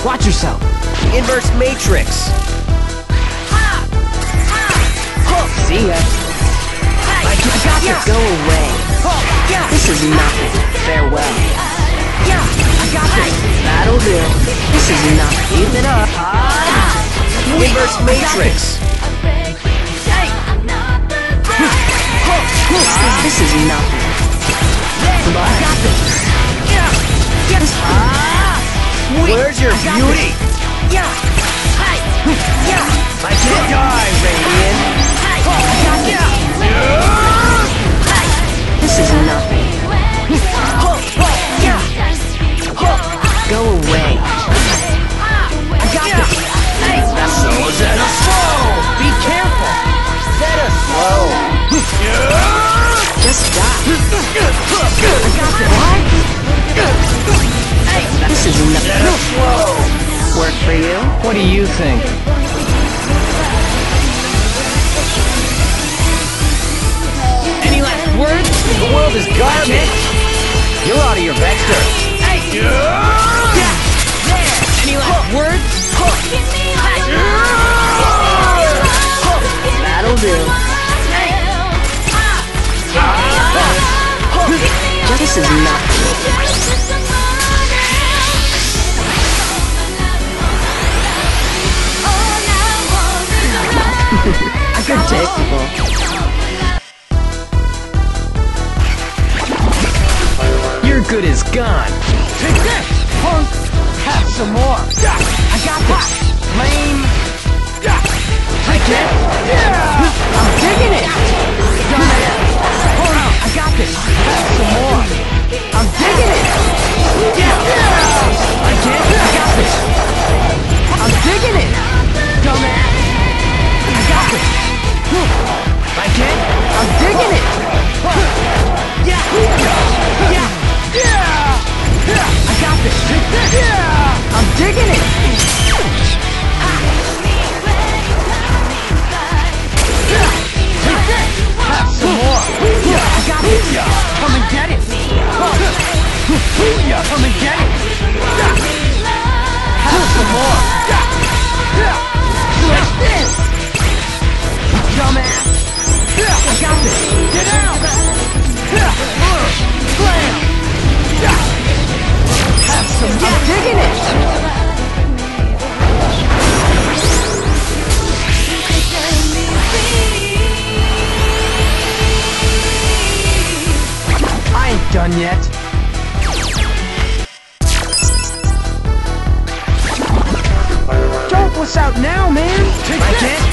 Watch yourself. Inverse matrix. See ya. I got this. Go away. This is nothing. Farewell. I got this. That'll do. This is nothing. Keep it up. Inverse matrix. This is nothing. I got this. Where's your beauty? I can't die, Radiant. This is nothing. Go away. I got this. So Zeta slow. Be careful. Zeta slow. Just die. I got this. This is nothing. Zeta slow. Work for you? What do you think? Any last words? The world is garbage. You're out of your vector. Any last words? That'll do. This is nothing. Predictable. Your good is gone. Take this, punk! Have some more. I got this. Lame. I can't. I'm digging it. I got this. Have some more. I'm digging it. I can't. I got this. I'm digging it. Dumbass. I got this. I can't. I'm digging it. I got this. I'm digging it. Have some more. I got this. Come and get it. Come and get it. Have some more. Like this. Dumbass. I got this. Get out. Slam. Have some. I'm digging it. I ain't done yet. Don't puss out now, man. I can't.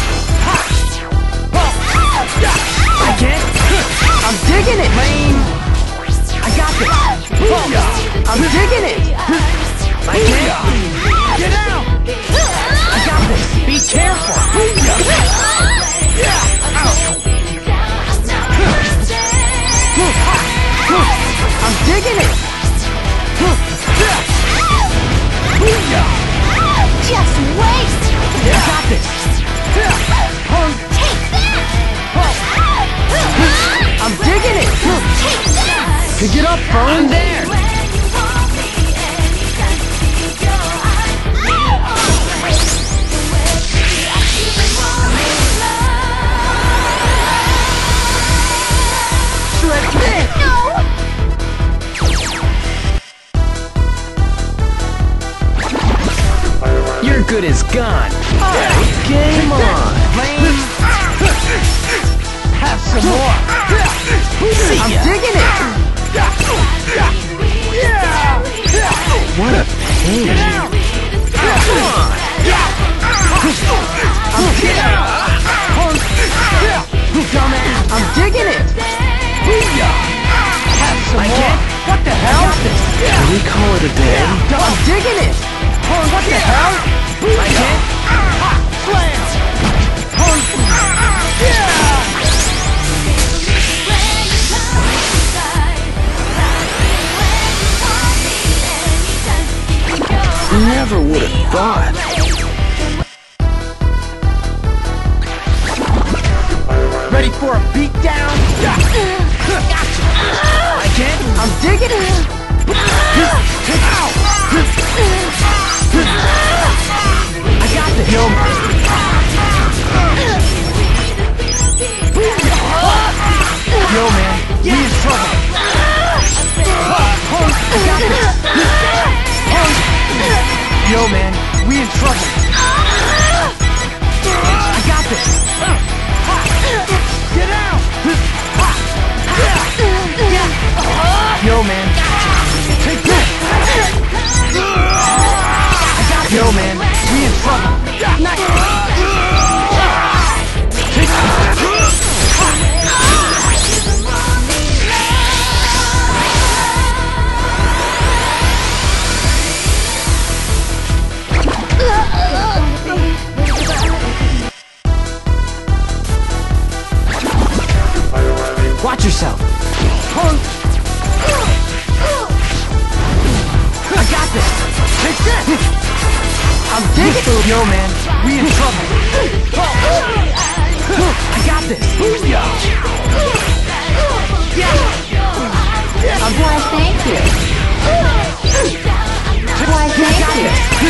I can't. I'm digging it, lame. I got this. I'm digging it. I can't. Get out. I got this. Be careful. I'm digging it. Just wait! I got this. Take that! I'm digging it. Take that! Pick it up, phone. There. Like this. No! Your good is gone. Game on. Lame. Have some more. I'm digging it. What a pain. Come on. Dumbass. I'm digging it. Have some more. What the hell? Can we call it a day? I'm digging it. What the hell? I can't. Slam. Never would have thought. Ready for a beatdown? I can't. I'm digging it. Yo, man, we in trouble. I got this. Why, thank you. Why, thank you.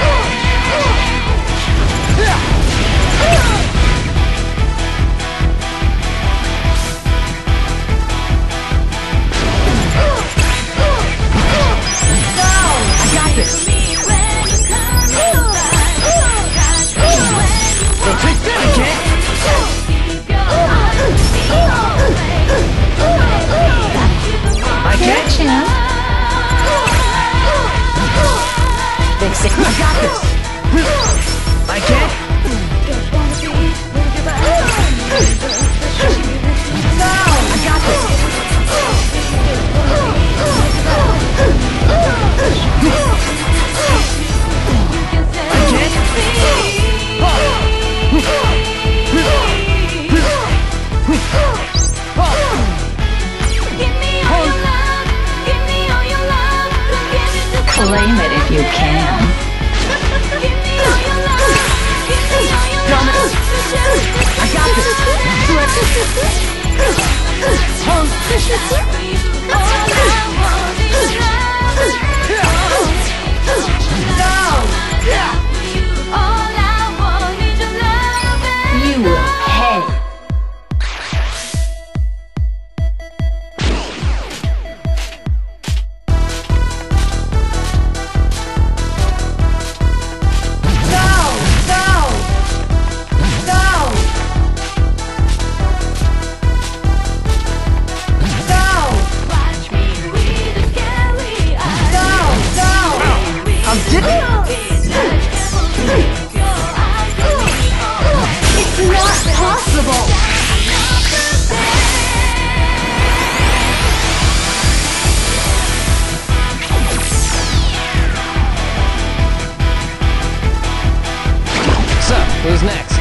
I got this. I can't. I Here, can't. champ. Fix it. I got this. I can't. I got this. I can't. Claim it if you can. I got this. You will pay. I'm digging. It's not possible. So, who's next?